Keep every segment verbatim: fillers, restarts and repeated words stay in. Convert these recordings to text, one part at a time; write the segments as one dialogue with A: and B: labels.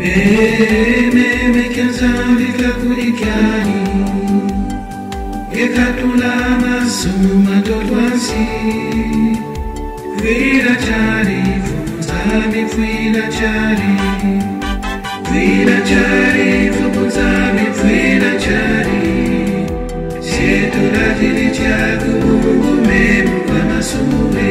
A: Ememekenza vikakulikani Gekatulama suma totwasi Vira chari Fumuzami vira chari Vira chari Fumuzami vira chari Sieto ratili chagu Memu kama sumure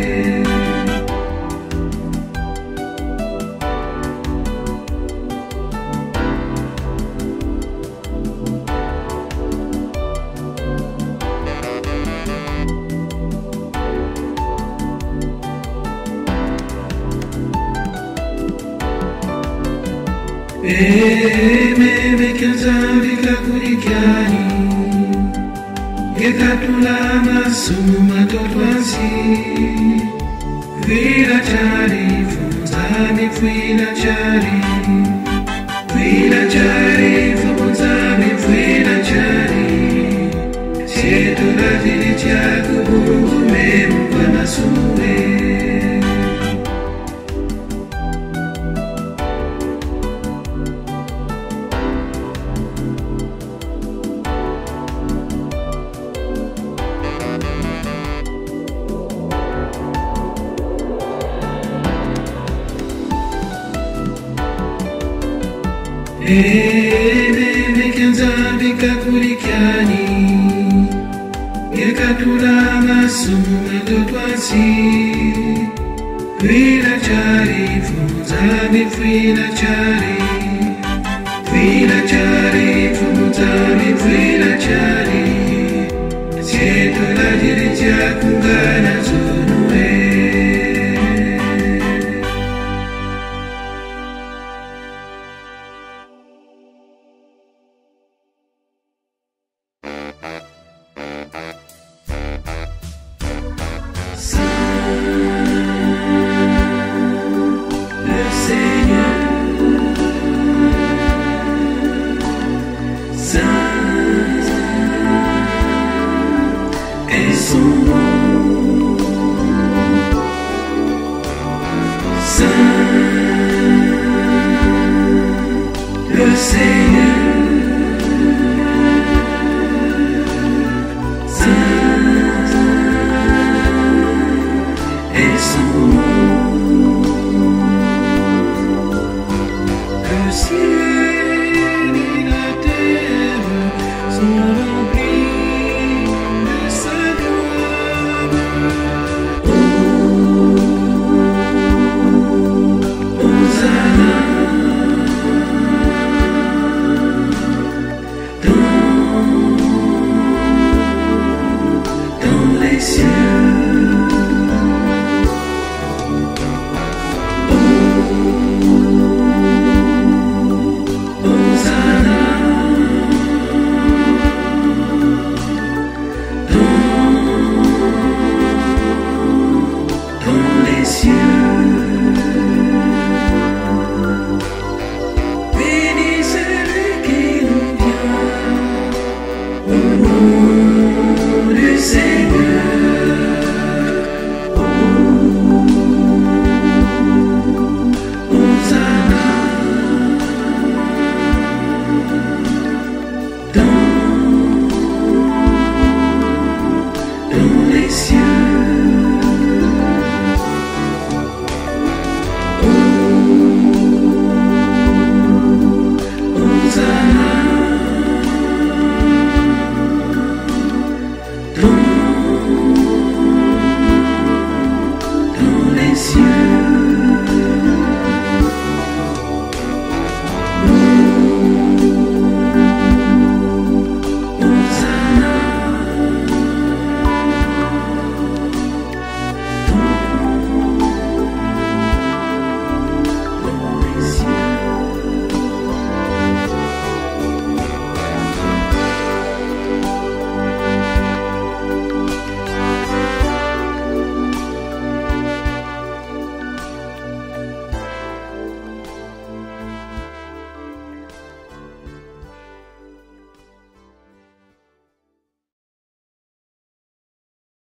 A: Ememekenza vikakulikani Gekatulama suma totwasi Vira chari Fumuzami vira chari Vira chari Fumuzami vira chari Sieto ratili chagu Memu kama sumure Ememekenza vikakulikani Gekatulama suma totwasi Vira chari Fumuzami vira chari Vira chari Fumuzami vira chari Sieto ratili chakungana zunue Le Seigneur, Saint est son nom. Le ciel et la terre sont remplis de sa gloire. Oh, Hosanna. Dans les cieux.